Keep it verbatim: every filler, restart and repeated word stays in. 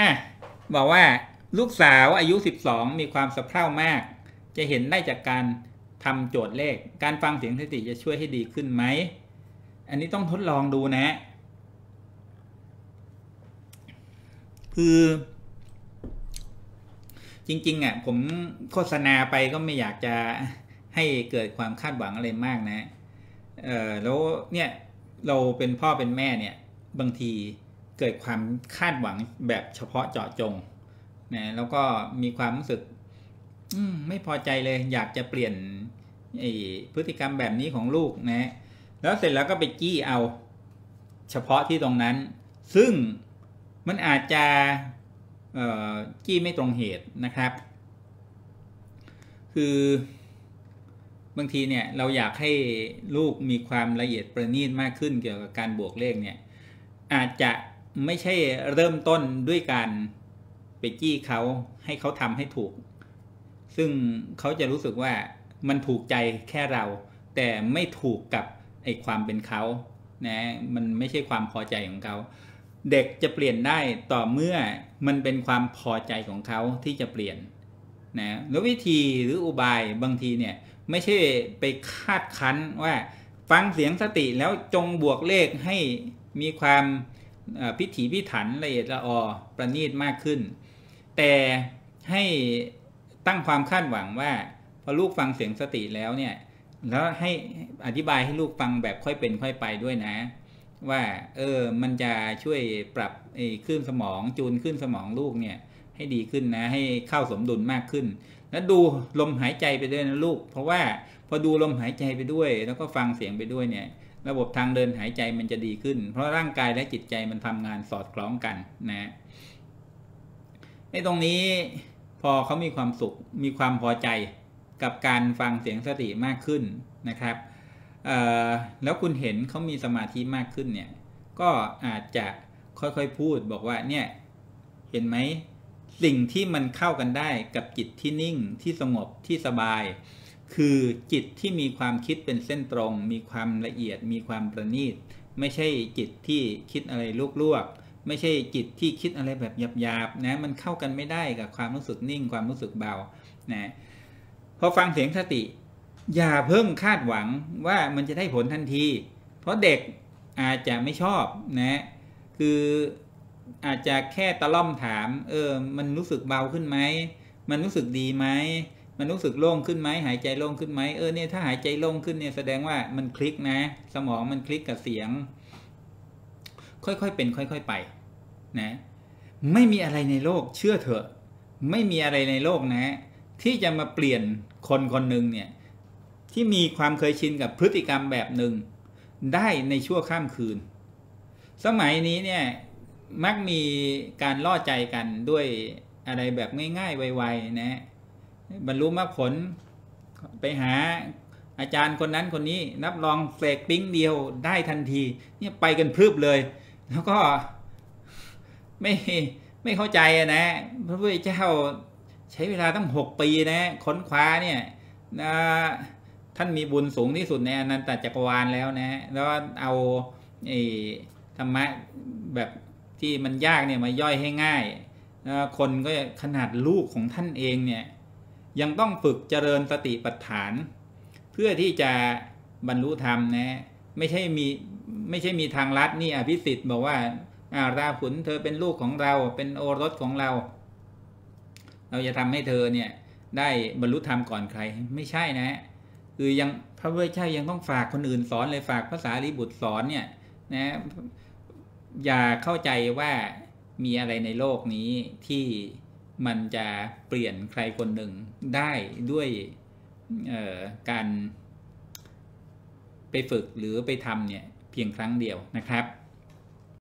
อ่ะบอกว่าลูกสาวอายุสิบสองมีความสะเพร่ามากจะเห็นได้จากการทำโจทย์เลขการฟังเสียงสติจะช่วยให้ดีขึ้นไหมอันนี้ต้องทดลองดูนะคือจริงๆอ่ะผมโฆษณาไปก็ไม่อยากจะให้เกิดความคาดหวังอะไรมากนะเออแล้วเนี่ยเราเป็นพ่อเป็นแม่เนี่ยบางทีเกิดความคาดหวังแบบเฉพาะเจาะจงนะแล้วก็มีความรู้สึกไม่พอใจเลยอยากจะเปลี่ยนพฤติกรรมแบบนี้ของลูกนะแล้วเสร็จแล้วก็ไปจี้เอาเฉพาะที่ตรงนั้นซึ่งมันอาจจะจี้ไม่ตรงเหตุนะครับคือบางทีเนี่ยเราอยากให้ลูกมีความละเอียดประณีตมากขึ้นเกี่ยวกับการบวกเลขเนี่ยอาจจะไม่ใช่เริ่มต้นด้วยการไปจี้เขาให้เขาทำให้ถูกซึ่งเขาจะรู้สึกว่ามันถูกใจแค่เราแต่ไม่ถูกกับไอ้ความเป็นเขานะมันไม่ใช่ความพอใจของเขาเด็กจะเปลี่ยนได้ต่อเมื่อมันเป็นความพอใจของเขาที่จะเปลี่ยนนะแล้ววิธีหรืออุบายบางทีเนี่ยไม่ใช่ไปคาดคั้นว่าฟังเสียงสติแล้วจงบวกเลขให้มีความพิถีพิถันละเอียดละออประณีตมากขึ้นแต่ให้ตั้งความคาดหวังว่าพอลูกฟังเสียงสติแล้วเนี่ยแล้วให้อธิบายให้ลูกฟังแบบค่อยเป็นค่อยไปด้วยนะว่าเออมันจะช่วยปรับไอ้คลื่นสมองจูนคลื่นสมองลูกเนี่ยให้ดีขึ้นนะให้เข้าสมดุลมากขึ้นแล้วดูลมหายใจไปด้วยนะลูกเพราะว่าพอดูลมหายใจไปด้วยแล้วก็ฟังเสียงไปด้วยเนี่ยระบบทางเดินหายใจมันจะดีขึ้นเพราะร่างกายและจิตใจมันทำงานสอดคล้องกันนะในตรงนี้พอเขามีความสุขมีความพอใจกับการฟังเสียงสติมากขึ้นนะครับแล้วคุณเห็นเขามีสมาธิมากขึ้นเนี่ยก็อาจจะค่อยๆพูดบอกว่าเนี่ยเห็นไหมสิ่งที่มันเข้ากันได้กับจิตที่นิ่งที่สงบที่สบายคือจิตที่มีความคิดเป็นเส้นตรงมีความละเอียดมีความประณีตไม่ใช่จิตที่คิดอะไรลวกๆไม่ใช่จิตที่คิดอะไรแบบหยาบๆนะมันเข้ากันไม่ได้กับความรู้สึกนิ่งความรู้สึกเบานะพอฟังเสียงสติอย่าเพิ่งคาดหวังว่ามันจะได้ผลทันทีเพราะเด็กอาจจะไม่ชอบนะคืออาจจะแค่ตะล่อมถามเออมันรู้สึกเบาขึ้นไหมมันรู้สึกดีไหมมันรู้สึกโล่งขึ้นไหมหายใจโล่งขึ้นไหมเออเนี่ยถ้าหายใจโล่งขึ้นเนี่ยแสดงว่ามันคลิกนะสมองมันคลิกกับเสียงค่อยๆเป็นค่อยๆไปนะไม่มีอะไรในโลกเชื่อเถอะไม่มีอะไรในโลกนะที่จะมาเปลี่ยนคนคนหนึ่งเนี่ยที่มีความเคยชินกับพฤติกรรมแบบหนึ่งได้ในชั่วข้ามคืนสมัยนี้เนี่ยมักมีการล่อใจกันด้วยอะไรแบบง่ายๆไวๆนะบรรลุมรรคผลไปหาอาจารย์คนนั้นคนนี้รับรองเสกปิ๊งเดียวได้ทันทีเนี่ยไปกันพรึบเลยแล้วก็ไม่ไม่เข้าใจนะพระพุทธเจ้าใช้เวลาตั้งหกปีนะค้นคว้าเนี่ยนะท่านมีบุญสูงที่สุดในอนันตจักรวาลแล้วนะแล้วเอาไอ้ธรรมะแบบที่มันยากเนี่ยมาย่อยให้ง่ายคนก็ขนาดลูกของท่านเองเนี่ยยังต้องฝึกเจริญสติปัฏฐานเพื่อที่จะบรรลุธรรมนะไม่ใช่มีไม่ใช่มีทางลัดนี่อภิสิทธิ์บอกว่าราหุลเธอเป็นลูกของเราเป็นโอรสของเราเราจะทำให้เธอเนี่ยได้บรรลุธรรมก่อนใครไม่ใช่นะคือยังพระพุทธเจ้ายังต้องฝากคนอื่นสอนเลยฝากภาษาลีบุตรสอนเนี่ยนะอย่าเข้าใจว่ามีอะไรในโลกนี้ที่มันจะเปลี่ยนใครคนหนึ่งได้ด้วยการไปฝึกหรือไปทำเนี่ยเพียงครั้งเดียวนะครับ